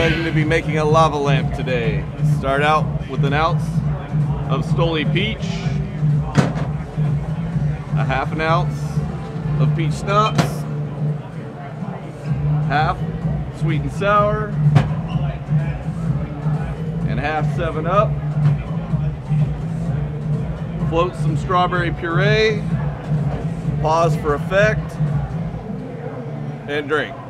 going to be making a lava lamp today. Start out with an ounce of Stoli peach, a half an ounce of peach schnapps, half sweet and sour, and half 7-Up. Float some strawberry puree, pause for effect, and drink.